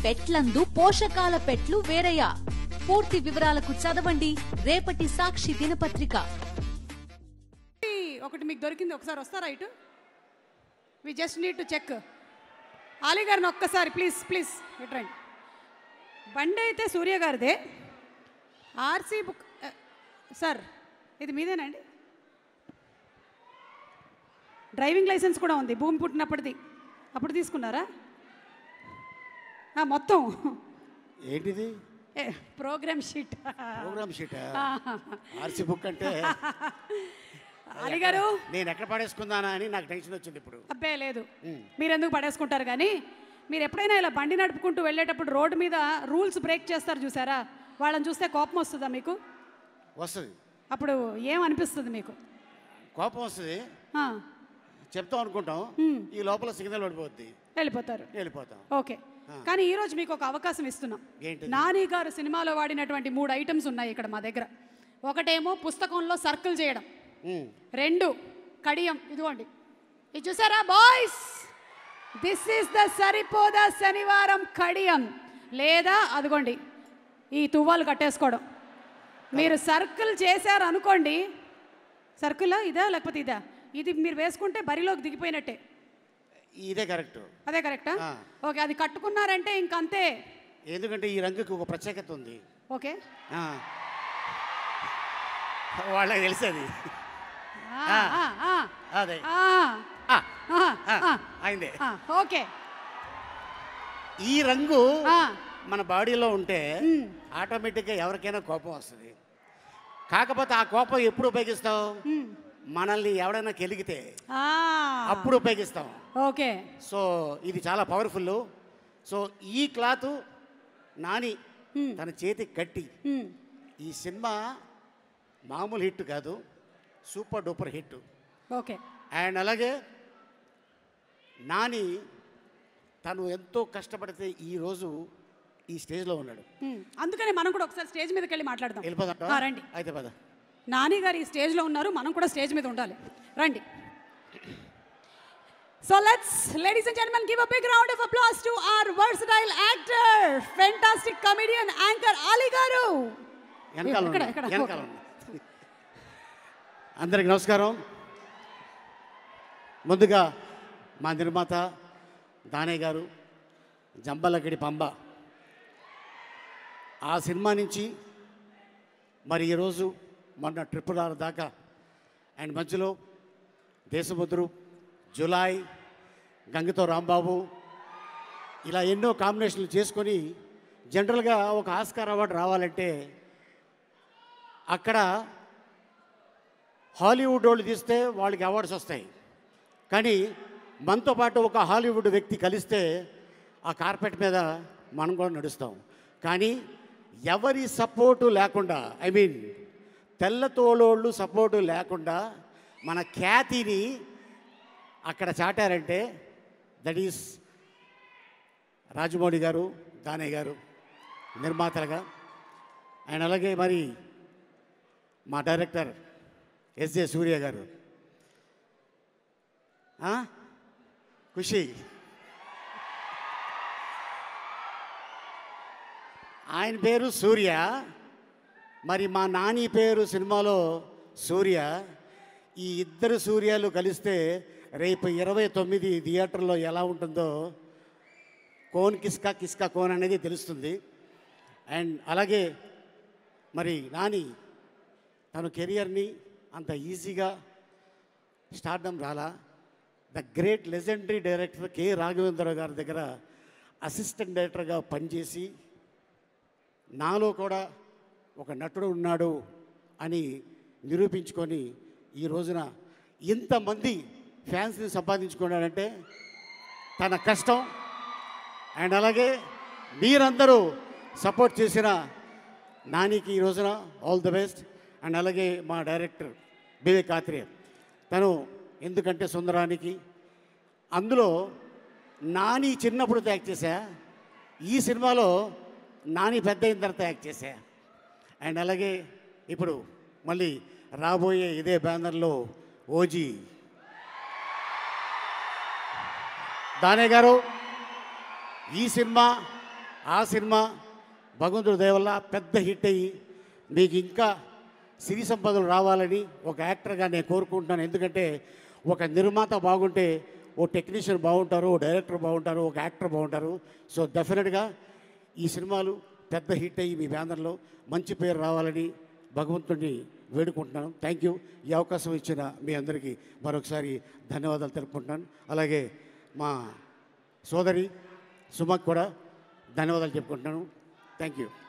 పెట్లందు పోషకాల పెట్లు వేరయ్యా. పూర్తి వివరాలకు చదవండి రేపటి సాక్షి దినపత్రిక. ఒకటి మీకు దొరికింది, ఒకసారి వస్తారా ఇటు? We just need to check. Ali గారిని ఒక్కసారి ప్లీజ్ ప్లీజ్ ఇటు రండి. బండి అయితే సూర్య గారిదే. ఆర్సీ బుక్ సార్ ఇది మీదేనండి? డ్రైవింగ్ లైసెన్స్ కూడా ఉంది, భూమి పుట్టినప్పటిది. అప్పుడు తీసుకున్నారా? మొత్తం ఏంటిది? Program sheet. Program sheet RC book అంటే అలీ గారు నేను ఎక్కడ పడేసుకుందానా అని నాకు టెన్షన్ వచ్చింది ఇప్పుడు. అబ్బే లేదు, మీరు ఎందుకు పడేసుకుంటారు కానీ మీరు ఎప్పుడైనా ఇలా బండి నడుపుకుంటూ వెళ్ళేటప్పుడు రోడ్డు మీద రూల్స్ బ్రేక్ చేస్తారు చూసారా, వాళ్ళని చూస్తే కోపం వస్తుందా మీకు? వస్తుంది. అప్పుడు ఏమనిపిస్తుంది మీకు? కోపం వస్తుంది, చెప్తాం అనుకుంటాం, ఈ లోపల సిగ్నల్ పడిపోద్ది, వెళ్ళిపోతాం. ఓకే, కానీ ఈరోజు మీకు ఒక అవకాశం ఇస్తున్నాం. నాని గారు సినిమాలో వాడినటువంటి 3 ఐటమ్స్ ఉన్నాయి ఇక్కడ మా దగ్గర. ఒకటేమో పుస్తకంలో సర్కిల్ చేయడం, 2 కడియం. ఇదిగోండి, ఇది చూసారా boys, this is the Saripodhaa Sanivaaram Kadiyam. లేదా అదిగోండి ఈ తువ్వాలు కట్టేసుకోవడం. మీరు సర్కిల్ చేశారు అనుకోండి, సర్కిల్ ఇదా లేకపోతే ఇదా, ఇది మీరు వేసుకుంటే బరిలోకి దిగిపోయినట్టే. ఇదే కరెక్ట్. అదే కరెక్టా? ఓకే, అది కట్టుకున్నారంటే ఇంకంతే. ఎందుకంటే ఈ రంగుకి ఒక ప్రత్యేకత ఉంది. ఓకే, వాళ్ళకి తెలిసేది. అదే అయిందే. ఓకే, ఈ రంగు మన బాడీలో ఉంటే ఆటోమేటిక్గా ఎవరికైనా కోపం వస్తుంది. కాకపోతే ఆ కోపం ఎప్పుడు ఉపయోగిస్తాం? మనల్ని ఎవడైనా కెలిగితే అప్పుడు ఉపయోగిస్తాం. ఓకే, సో ఇది చాలా పవర్ఫుల్. సో ఈ క్లాత్ నాని తన చేతికి కట్టి, ఈ సినిమా మామూలు హిట్ కాదు, super duper hit. Okay, and అలాగే నాని తను ఎంతో కష్టపడితే ఈరోజు ఈ స్టేజ్లో ఉన్నాడు. అందుకని మనం కూడా ఒకసారి స్టేజ్ మీదకి వెళ్ళి మాట్లాడదాం. వెళ్ళిపోదాం, రండి. అయితే పద. నాని గారు ఈ స్టేజ్లో ఉన్నారు, మనం కూడా స్టేజ్ మీద ఉండాలి. రండి. So ladies and gentlemen, give a big round of applause to our versatile actor, fantastic comedian, anchor Ali garu. అందరికి నమస్కారం. ముందుగా మా నిర్మాత దానయ్య గారు, జంబలకిడి పంబ, ఆ సినిమా నుంచి మరి ఈరోజు మొన్న ట్రిపుల్ దాకా, అండ్ మధ్యలో దేశముద్రు, జులాయ్, గంగతో రాంబాబు, ఇలా ఎన్నో కాంబినేషన్లు చేసుకొని జనరల్గా ఒక ఆస్కార్ అవార్డు రావాలంటే అక్కడ హాలీవుడ్ వాళ్ళు తీస్తే వాళ్ళకి అవార్డ్స్ వస్తాయి. కానీ మనతో పాటు ఒక హాలీవుడ్ వ్యక్తి కలిస్తే ఆ కార్పెట్ మీద మనం కూడా నడుస్తాం. కానీ ఎవరి సపోర్టు లేకుండా, ఐ మీన్ తెల్లతోలోళ్ళు సపోర్టు లేకుండా మన ఖ్యాతిని అక్కడ చాటారంటే దట్ ఈస్ రాజమౌళి గారు, దానయ్య గారు నిర్మాతలుగా. అండ్ అలాగే మరి మా డైరెక్టర్ ఎస్జే సూర్య గారు, ఖుషి, ఆయన పేరు సూర్య, మరి మా నాని పేరు సినిమాలో సూర్య. ఈ ఇద్దరు సూర్యాలు కలిస్తే రేపు 29 థియేటర్లో ఎలా ఉంటుందో కోన్ కిస్కా కిస్కా కోన్ అనేది తెలుస్తుంది. అండ్ అలాగే మరి నాని తన కెరియర్ని అంత ఈజీగా స్టార్డమ్ రాలా. The great legendary director K Raghavendra Rao గారి దగ్గర అసిస్టెంట్ డైరెక్టర్గా పనిచేసి నాలో కూడా ఒక నటుడు ఉన్నాడు అని నిరూపించుకొని ఈ రోజున ఇంతమంది ఫ్యాన్స్ని సంపాదించుకున్నాడంటే తన కష్టం. అండ్ అలాగే మీరందరూ సపోర్ట్ చేసిన నానికి ఈ రోజున ఆల్ ది బెస్ట్. అండ్ అలాగే మా డైరెక్టర్ వివేక్ ఆత్రేయ, తను ఎందుకంటే సుందరానికి అందులో నాని చిన్నప్పుడు యాక్ట్ చేశా, ఈ సినిమాలో నాని పెద్ద అయిన తర్వాత యాక్ట్ చేశా. అండ్ అలాగే ఇప్పుడు మళ్ళీ రాబోయే ఇదే బ్యానర్లో ఓజీ దానయ్య గారు. ఈ సినిమా ఆ సినిమా భగవంతుడి దయ వల్ల పెద్ద హిట్ అయ్యి మీకు ఇంకా సిరి సంపదలు రావాలని ఒక యాక్టర్గా నేను కోరుకుంటున్నాను. ఎందుకంటే ఒక నిర్మాత బాగుంటే ఓ టెక్నీషియన్ బాగుంటారు, ఓ డైరెక్టర్ బాగుంటారు, ఒక యాక్టర్ బాగుంటారు. సో డెఫినెట్గా ఈ సినిమాలు పెద్ద హిట్ అయ్యి మీ బ్యానర్లో మంచి పేరు రావాలని భగవంతుడిని వేడుకుంటున్నాను. Thank you. ఈ అవకాశం ఇచ్చిన మీ అందరికీ మరొకసారి ధన్యవాదాలు తెలుపుకుంటున్నాను. అలాగే మా సోదరి సుమకు కూడా ధన్యవాదాలు చెప్పుకుంటున్నాను. Thank you.